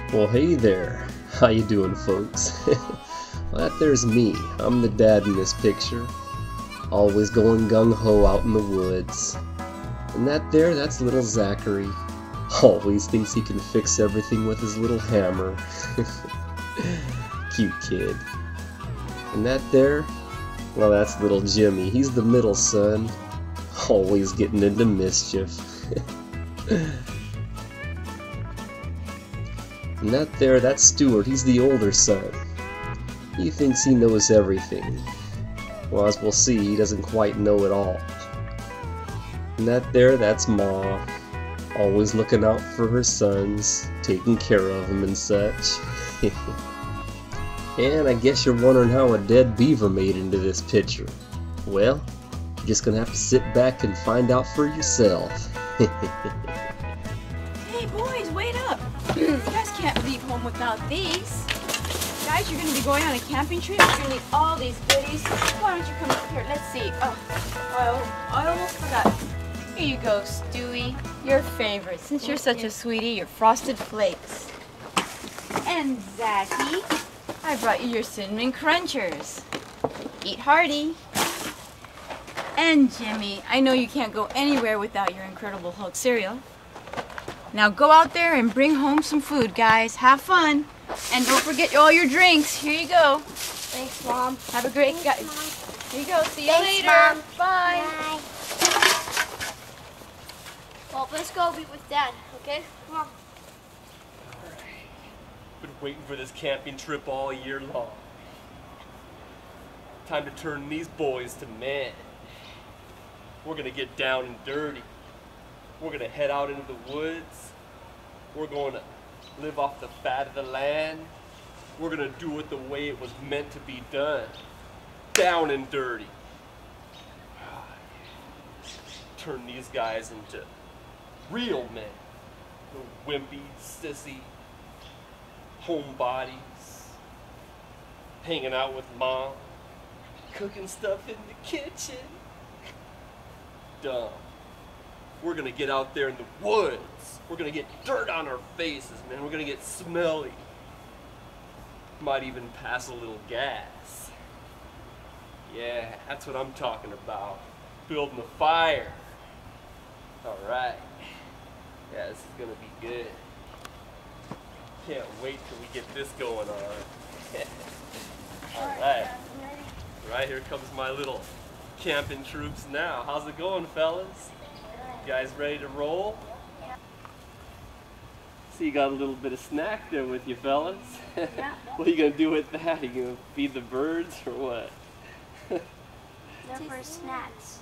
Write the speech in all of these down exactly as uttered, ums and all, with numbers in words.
Well, hey there. How you doing, folks? Well, that there's me. I'm the dad in this picture. Always going gung-ho out in the woods. And that there, that's little Zachary. Always thinks he can fix everything with his little hammer. Cute kid. And that there, well, that's little Jimmy. He's the middle son. Always getting into mischief. And that there, that's Stuart. He's the older son. He thinks he knows everything. Well, as we'll see, he doesn't quite know it all. And that there, that's Ma. Always looking out for her sons, taking care of them and such. And I guess you're wondering how a dead beaver made into this picture. Well, you're just gonna have to sit back and find out for yourself. Hey boys, wait up! You guys can't leave home without these. Guys, you're gonna be going on a camping trip. You're gonna need all these goodies. Why don't you come up here? Let's see. Oh, I, I almost forgot. Here you go, Stewie. Your favorite. Since you're such a sweetie, your Frosted Flakes. And Zachy, I brought you your Cinnamon Crunchers. Eat hearty. And Jimmy, I know you can't go anywhere without your Incredible Hulk cereal. Now go out there and bring home some food, guys. Have fun. And don't forget all your drinks. Here you go. Thanks, Mom. Have a great guy. Here you go. See you Thanks, later. Mom. Bye. Bye. Well, let's go be with Dad, okay? Come on. Alright. Been waiting for this camping trip all year long. Time to turn these boys to men. We're gonna get down and dirty. We're gonna head out into the woods. We're gonna live off the fat of the land. We're gonna do it the way it was meant to be done. Down and dirty. Turn these guys into real men. No wimpy, sissy, homebodies, hanging out with Mom, cooking stuff in the kitchen. Dumb. We're gonna get out there in the woods. We're gonna get dirt on our faces, man. We're gonna get smelly. Might even pass a little gas. Yeah, that's what I'm talking about. Building a fire. Alright. Yeah, this is gonna be good. Can't wait till we get this going on. Alright. Right, here comes my little camping troops now. How's it going, fellas? You guys ready to roll? So you got a little bit of snack there with you, fellas. Yeah. What are you gonna do with that? Are you gonna feed the birds or what? They're for snacks.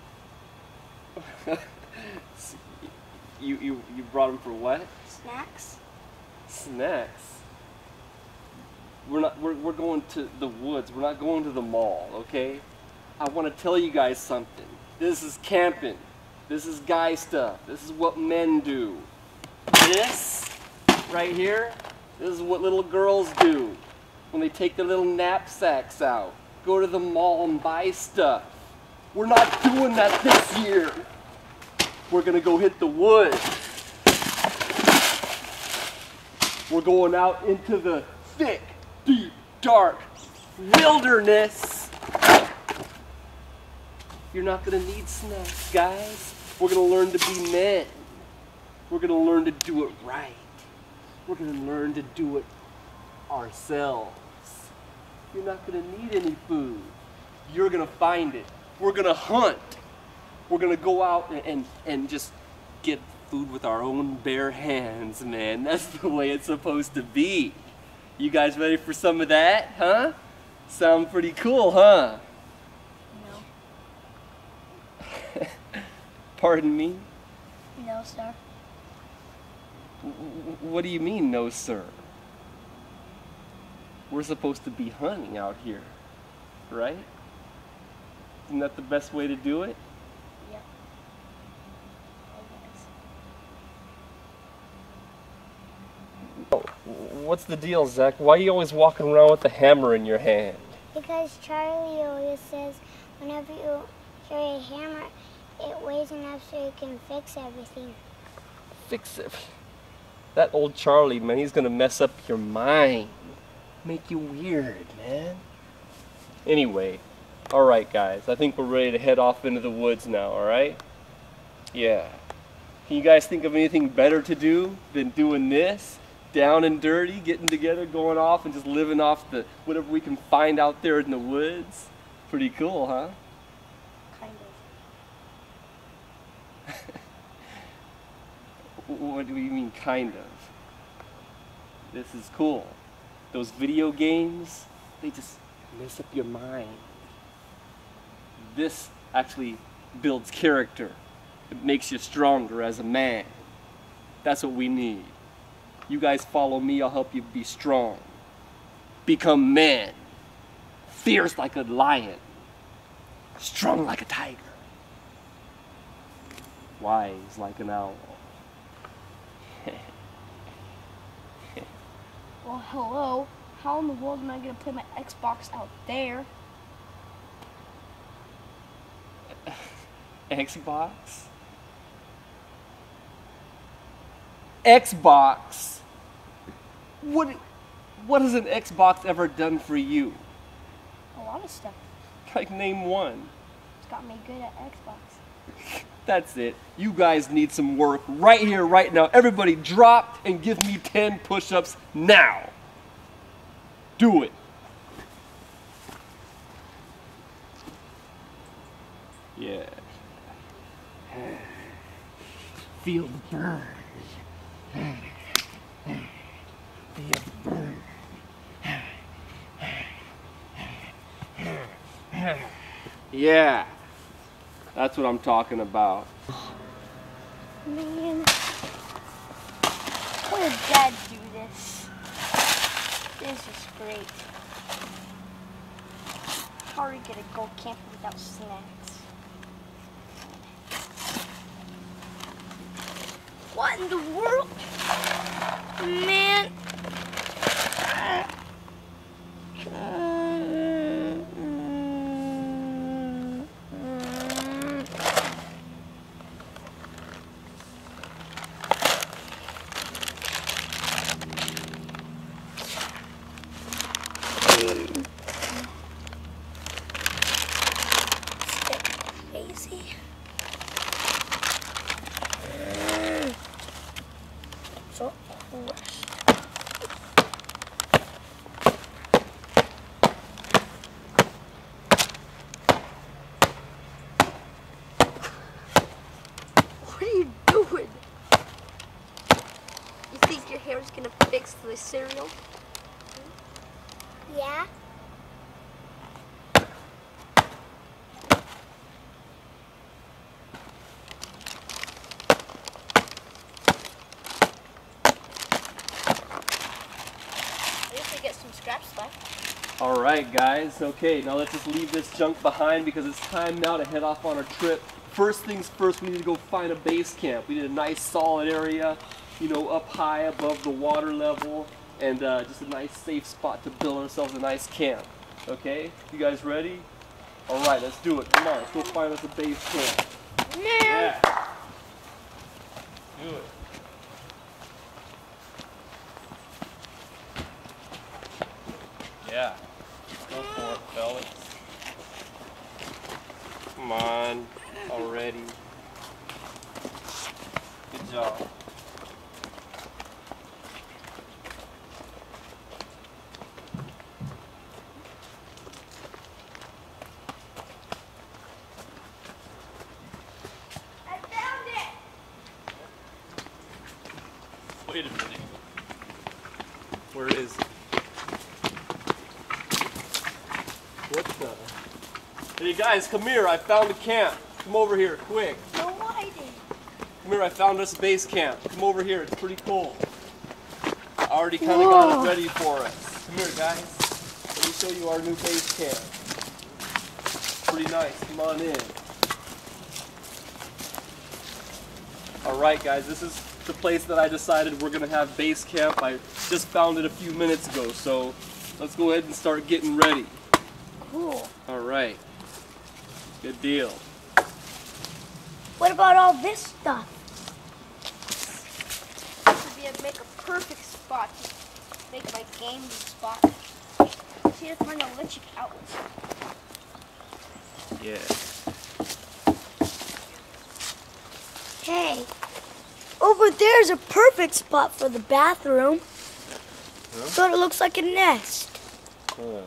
you, you, you brought them for what? Snacks? Snacks? We're not, we're, we're going to the woods. We're not going to the mall, okay? I want to tell you guys something. This is camping. This is guy stuff. This is what men do. This, right here, this is what little girls do when they take their little knapsacks out. Go to the mall and buy stuff. We're not doing that this year. We're gonna go hit the woods. We're going out into the thick, deep, dark wilderness. You're not gonna need snacks, guys. We're gonna learn to be men. We're gonna learn to do it right. We're gonna learn to do it ourselves. You're not gonna need any food. You're gonna find it. We're gonna hunt. We're gonna go out and, and, and just get food with our own bare hands, man. That's the way it's supposed to be. You guys ready for some of that, huh? Sound pretty cool, huh? No. Pardon me? No, sir. What do you mean, no, sir? We're supposed to be hunting out here, right? Isn't that the best way to do it? Yep. Oh, what's the deal, Zach? Why are you always walking around with a hammer in your hand? Because Charlie always says whenever you carry a hammer, it weighs enough so you can fix everything. Fix it. That old Charlie, man, he's gonna mess up your mind. Make you weird, man. Anyway, alright guys, I think we're ready to head off into the woods now, alright? Yeah. Can you guys think of anything better to do than doing this? Down and dirty, getting together, going off and just living off the whatever we can find out there in the woods? Pretty cool, huh? Kind of. What do you mean, kind of? This is cool. Those video games, they just mess up your mind. This actually builds character. It makes you stronger as a man. That's what we need. You guys follow me, I'll help you be strong. Become men. Fierce like a lion. Strong like a tiger. Wise like an owl. Well, hello. How in the world am I going to play my Xbox out there? Xbox? Xbox? What, what has an Xbox ever done for you? A lot of stuff. Like, name one. It's got me good at Xbox. That's it. You guys need some work right here, right now. Everybody drop and give me ten push-ups now. Do it. Yeah. Feel the burn. Feel the burn. Yeah. That's what I'm talking about. Man. Why did Dad do this? This is great. How are we gonna go camping without snacks? What in the world? Man. Crazy. So crushed. What are you doing? You think your hair is gonna fix the cereal? Yeah? Get some scraps left. All right, guys. Okay, now let's just leave this junk behind because it's time now to head off on our trip. First things first, we need to go find a base camp. We need a nice solid area, you know, up high above the water level, and uh, just a nice safe spot to build ourselves a nice camp. Okay, you guys ready? All right, let's do it. Come on, let's go find us a base camp. Yeah. Yeah. Do it. Yeah. Go for it, fellas. Come on, already. Good job. I found it. Wait a minute. Where is it? What the? Hey guys, come here. I found a camp. Come over here, quick. No hiding. Come here, I found us a base camp. Come over here, it's pretty cool. I already kind of got it ready for us. Come here, guys. Let me show you our new base camp. Pretty nice. Come on in. Alright guys, this is the place that I decided we're going to have base camp. I just found it a few minutes ago, so let's go ahead and start getting ready. Cool. Alright. Good deal. What about all this stuff? This would be a makeup perfect spot to make my game spot. See if I'm gonna let you out. Yeah. Hey, over there's a perfect spot for the bathroom. Huh? But it looks like a nest. Oh.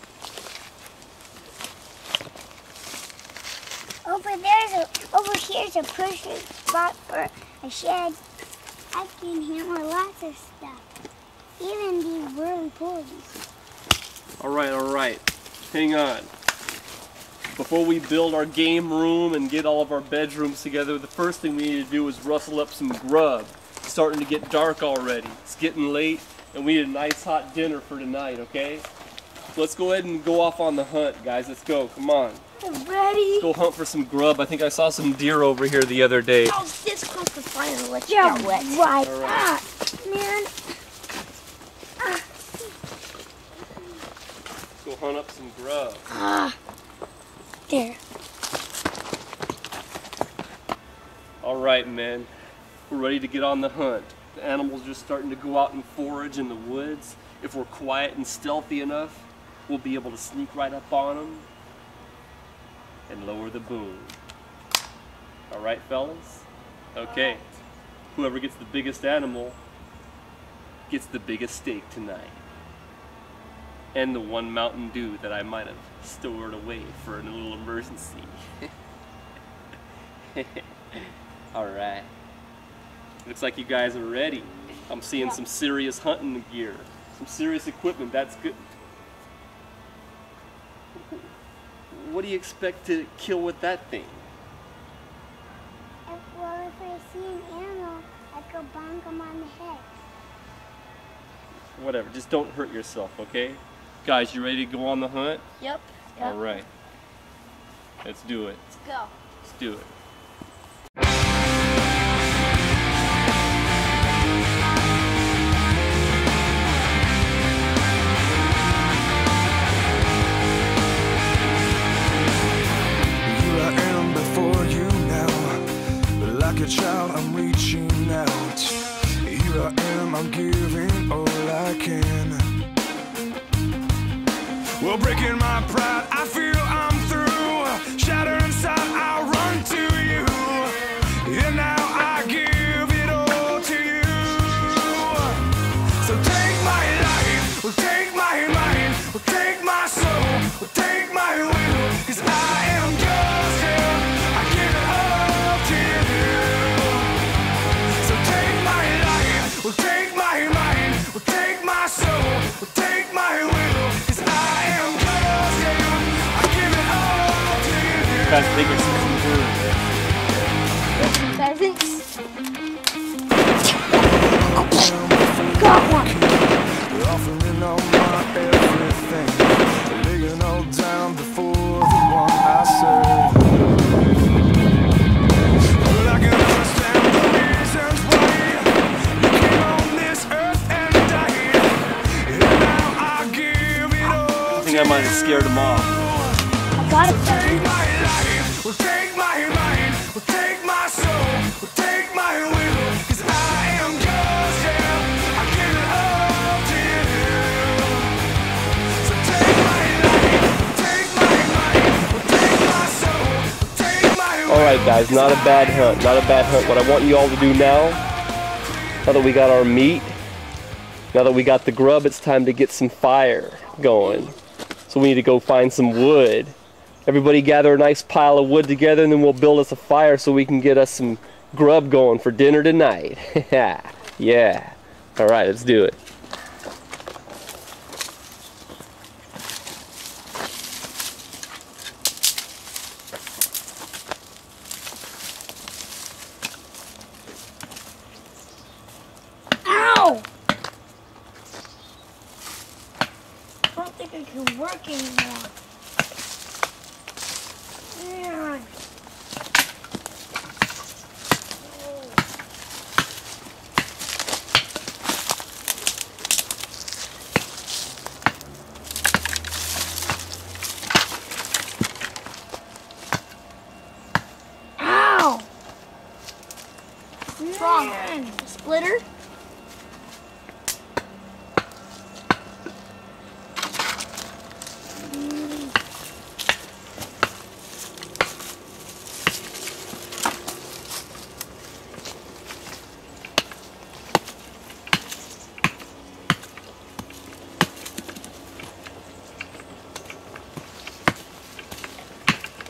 Over there's a, over here's a perfect spot for a shed. I can handle lots of stuff, even these whirling pulleys. All right, all right. Hang on. Before we build our game room and get all of our bedrooms together, the first thing we need to do is rustle up some grub. It's starting to get dark already. It's getting late, and we need a nice hot dinner for tonight, okay? So let's go ahead and go off on the hunt, guys. Let's go. Come on. I'm ready. Let's go hunt for some grub. I think I saw some deer over here the other day. I was this close to finding a let you Yeah, get wet. right. All right. Ah, man. Ah, Let's go hunt up some grub. ah. There. All right, men. We're ready to get on the hunt. The animals are just starting to go out and forage in the woods. If we're quiet and stealthy enough, we'll be able to sneak right up on them and lower the boom. All right, fellas? Okay. Whoever gets the biggest animal gets the biggest steak tonight. And the one Mountain Dew that I might have stored away for a little emergency. All right. Looks like you guys are ready. I'm seeing some serious hunting gear, some serious equipment. That's good. What do you expect to kill with that thing? If, well, if I see an animal, I go bonk him on the head. Whatever, just don't hurt yourself, okay? Guys, you ready to go on the hunt? Yep. All right. Let's do it. Let's go. Let's do it. Like a child, I'm reaching out. Here I am, I'm giving all I can. Well, breaking my pride, I feel I'm through. Shattered inside, I run to you. And now I give it all to you. So take my life, well, take my mind, well, take my soul, well, take my will. 'Cause I am yours, yeah. I give it all to you. Well, take my mind, well, take my soul, well, take my will, 'cause I am yours, yeah. I give it all to you. Guys, think it's some Thanks. Got one. Offering all my everything, laying all down before the one I serve. Well, I can understand the reasons why you came on this earth and died, and now I give it all. I think I might have scared them off. I got it. Take my life, well, take my mind, well, take my soul, well, take my will, 'cause I am yours, yeah. I give it all to you. So take my life, take my mind, well, take my soul, well, take my will. All right, guys, not a bad hunt, not a bad hunt. What I want you all to do now, now that we got our meat, now that we got the grub, it's time to get some fire going. So we need to go find some wood. Everybody gather a nice pile of wood together, and then we'll build us a fire so we can get us some grub going for dinner tonight. Yeah. All right, let's do it. Ow! I don't think I can work anymore. Man. Ow! What's wrong? Man. Splitter?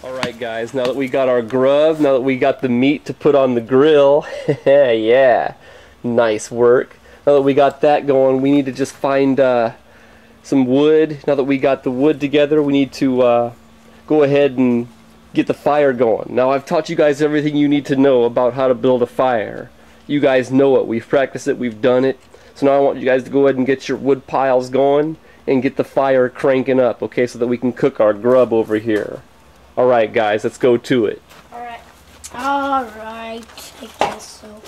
Alright guys, now that we got our grub, now that we got the meat to put on the grill, yeah, nice work. Now that we got that going, we need to just find uh, some wood. Now that we got the wood together, we need to uh, go ahead and get the fire going. Now I've taught you guys everything you need to know about how to build a fire. You guys know it, we've practiced it, we've done it. So now I want you guys to go ahead and get your wood piles going and get the fire cranking up, okay, so that we can cook our grub over here. Alright guys, let's go to it. Alright. Alright, I guess so.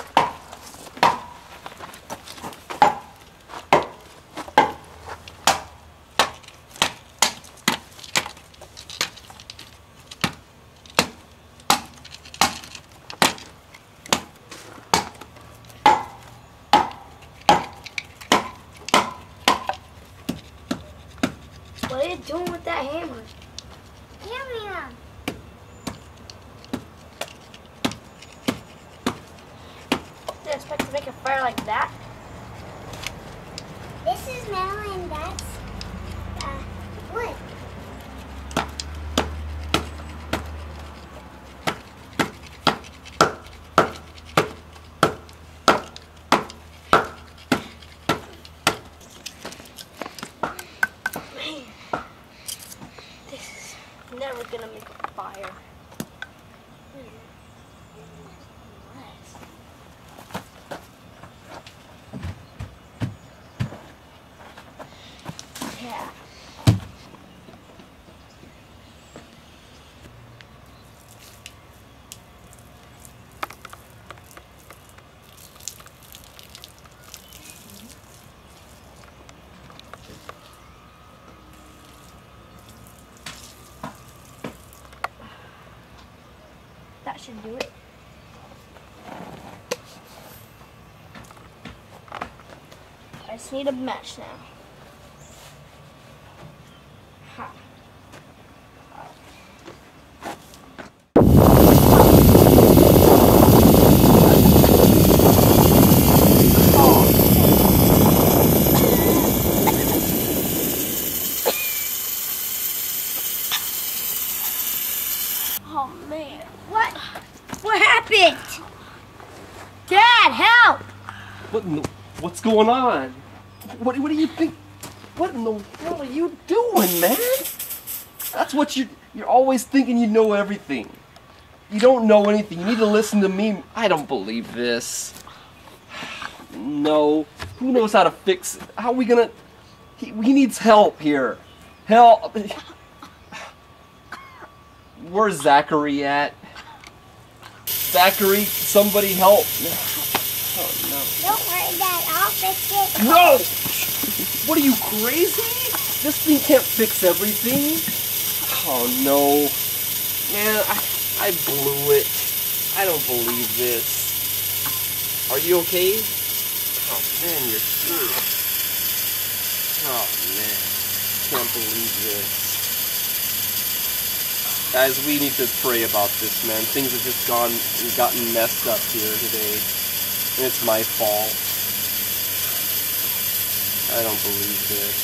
What are you doing with that hammer? Hammer. Did I expect to make a fire like that? This is metal and that's uh, wood. This is never gonna make a fire. Yeah. That should do it. I just need a match now. Ha. Oh man. What? What happened? Dad, help! What in the, what's going on? What, what do you think? What in the world are you doing, man? That's what you you're always thinking you know everything. You don't know anything. You need to listen to me. I don't believe this. No. Who knows how to fix it? How are we gonna... He, he needs help here. Help. Where's Zachary at? Zachary, somebody help. Oh no. Don't worry, Dad. I'll fix it. No! What are you, crazy? This thing can't fix everything. Oh no. Man, I, I blew it. I don't believe this. Are you okay? Oh man, you're screwed. Oh man. Can't believe this. Guys, we need to pray about this, man. Things have just gone and gotten messed up here today. And it's my fault. I don't believe this.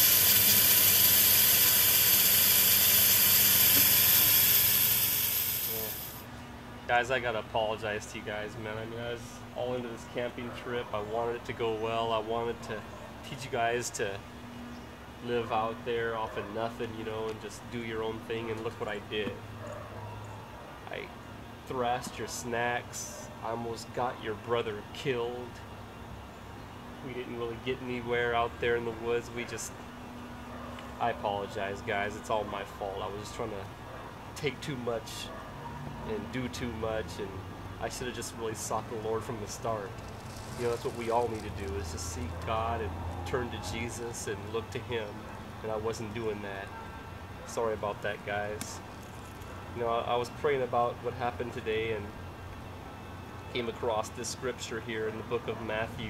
Yeah. Guys, I gotta apologize to you guys, man. I mean, I was all into this camping trip. I wanted it to go well. I wanted to teach you guys to live out there off of nothing, you know, and just do your own thing, and look what I did. I thrashed your snacks. I almost got your brother killed. We didn't really get anywhere out there in the woods. We just... I apologize, guys. It's all my fault. I was just trying to take too much and do too much, and I should have just really sought the Lord from the start. You know, that's what we all need to do, is just seek God and turn to Jesus and look to Him, and I wasn't doing that. Sorry about that, guys. You know, I, I was praying about what happened today and came across this scripture here in the book of Matthew.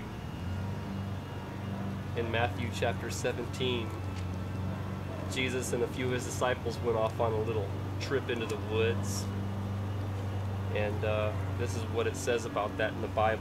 In Matthew chapter seventeen, Jesus and a few of His disciples went off on a little trip into the woods, and uh, this is what it says about that in the Bible.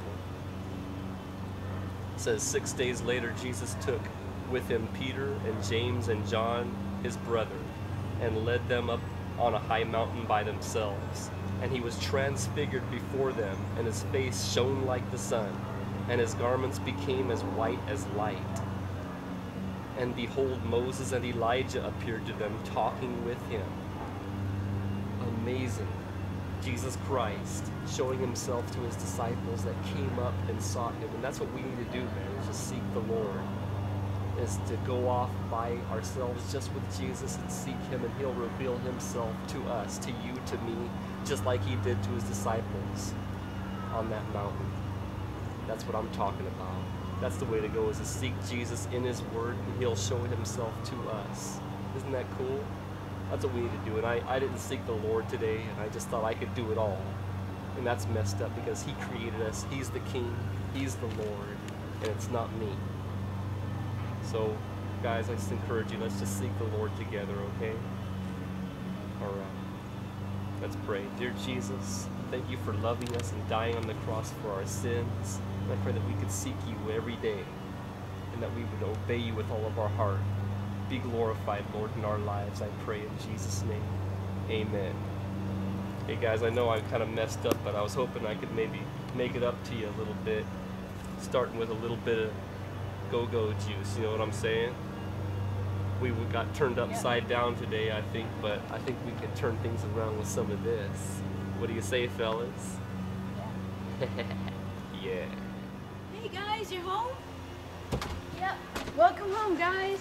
It says, six days later, Jesus took with Him Peter and James and John, His brother, and led them up on a high mountain by themselves. And he was transfigured before them, and his face shone like the sun, and his garments became as white as light. And behold, Moses and Elijah appeared to them, talking with him. Amazing. Jesus Christ showing himself to his disciples that came up and saw him. And that's what we need to do, man, is just seek the Lord. Is to go off by ourselves just with Jesus and seek him, and he'll reveal himself to us, to you, to me, just like he did to his disciples on that mountain. That's what I'm talking about. That's the way to go, is to seek Jesus in his word, and he'll show himself to us. Isn't that cool? That's what we need to do. And I, I didn't seek the Lord today, and I just thought I could do it all. And that's messed up, because he created us. He's the king. He's the Lord. And it's not me. So, guys, I just encourage you, let's just seek the Lord together, okay? All right. Let's pray. Dear Jesus, thank you for loving us and dying on the cross for our sins. And I pray that we could seek you every day, and that we would obey you with all of our heart. Be glorified, Lord, in our lives, I pray in Jesus' name. Amen. Hey guys, I know I kind of messed up, but I was hoping I could maybe make it up to you a little bit, starting with a little bit of go-go juice, you know what I'm saying? We got turned upside down today, I think, but I think we can turn things around with some of this. What do you say, fellas? Yeah. Yeah. Hey guys, you're home? Yep. Welcome home, guys.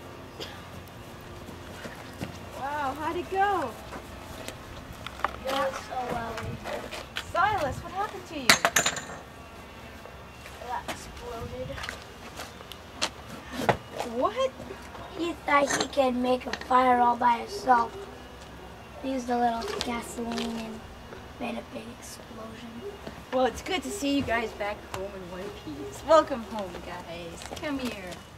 Wow, how'd it go? Not so well. Silas, what happened to you? That exploded. What? He thought he could make a fire all by himself. He used a little gasoline and made a big explosion. Well, it's good to see you guys back home in one piece. Welcome home, guys. Come here.